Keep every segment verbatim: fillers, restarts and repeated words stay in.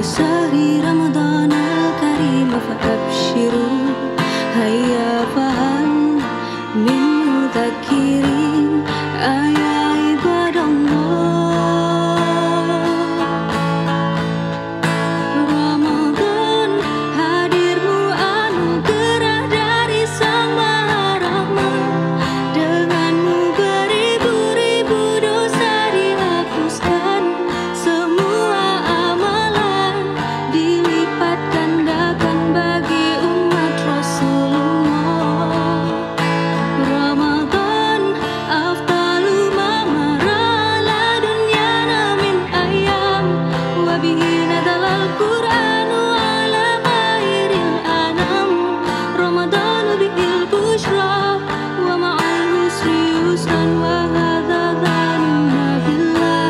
شهر رمضان الكريم فأبشروا هيا فهل من مذكرين يا عباد الله. Ramadan hadirmu anugerah dari Sang Maha Rahman, denganmu beribu-ribu dosa dihapuskan, semua amalan dilipat gandakan bagi umat Rasulullah. Ramadan afdalu ma marra la dunyana min ayyam, wa bihi nazala al-Qur'anu ala khairil anam. Ramadan bihil bushra wa ma'al yusri yusran wa hadha dhanuna billah.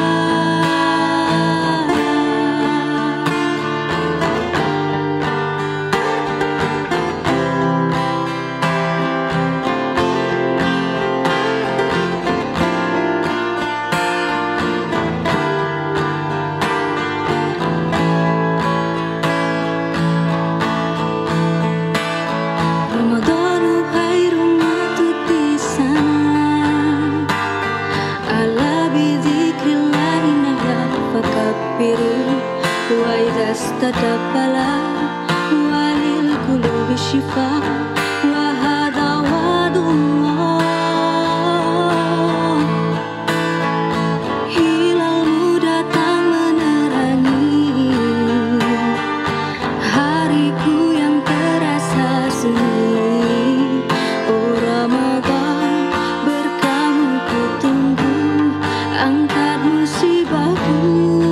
Ramadanu khairum ma tutisan, ala bi dzikrillahi nahya fakabbiru, wa idza istadabbala walil qulubi shifa, wa hadha wa'dullah. Hilalmu datang menerangi hariku yang terasa sunyi. Oh Ramadan, berkahmu ku tunggu, angkat musibahku.